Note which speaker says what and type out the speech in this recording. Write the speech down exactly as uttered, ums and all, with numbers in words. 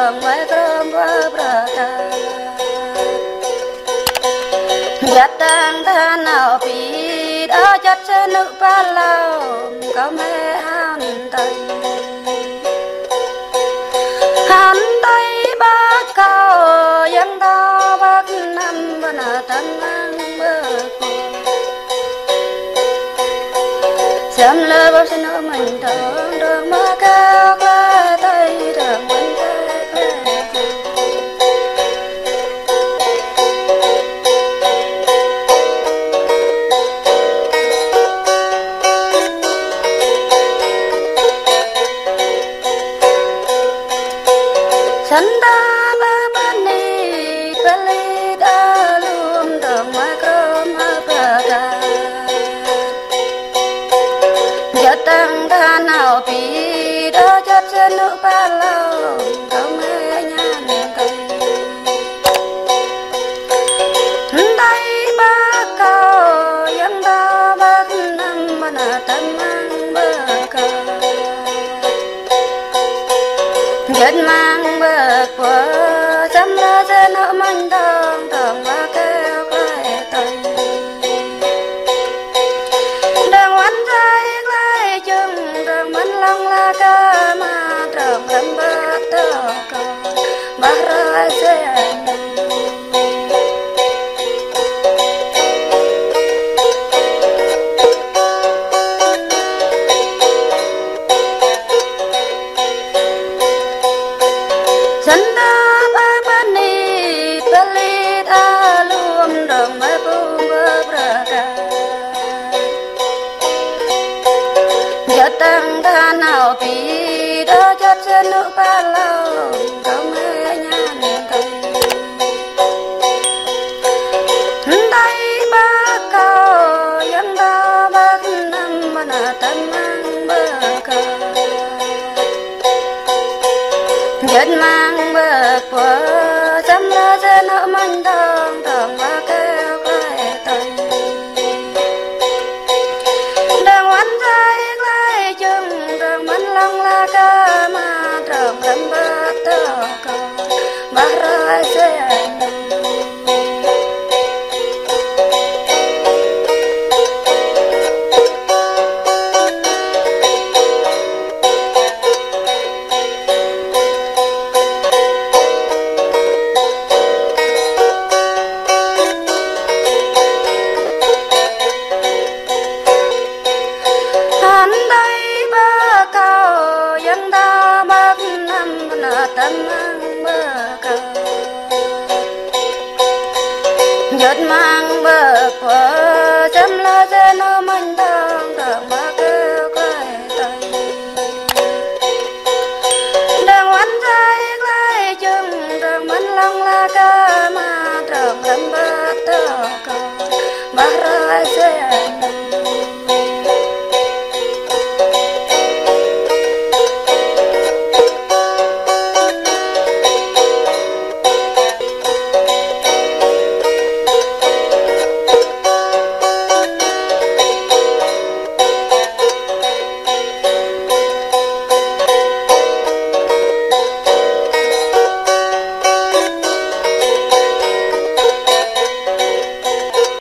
Speaker 1: đường mai cơm bơ bơ ta giặt đang tha nào bị đó chất sẽ nữ ba lâu có mẹ han tay han tay ba cao yang đó bác năm bên tân ăn bơ xem lơ bao xin ở mình thở đường mơ cao qua tay đường mình Santa Barbani Pelida Lum Dong Macrom Apata Jatang Tanau Pi Do Jat Senu Palau Kau Menyan Kai Ndai Bakau Yang Da Bak Nam Mana Tamang Bakau Jat Mang bạc qua chăm lo cho nợ mình đong đong ba kêu quay tay đang oán trái lại chừng đang mình lòng la ca mà đang làm bát tơ cầu ba ra sẽ Santa Barbani Pelida Lum Dong Macrom Apata Jatang Tanau Pi Do Jat Senu Palau Kau Menyan Kai Ndai Bakau Yang Da Bak Nam Mana Tamang Bakau Jat mang bạc qua chăm lo cho nợ mình đong đong ba kêu quay tay đang oán trái lại chừng đang mình lòng la ca mà đang làm bát tơ cầu ba ra sẽ tâm mang bơ cầu giọt mang bơ qua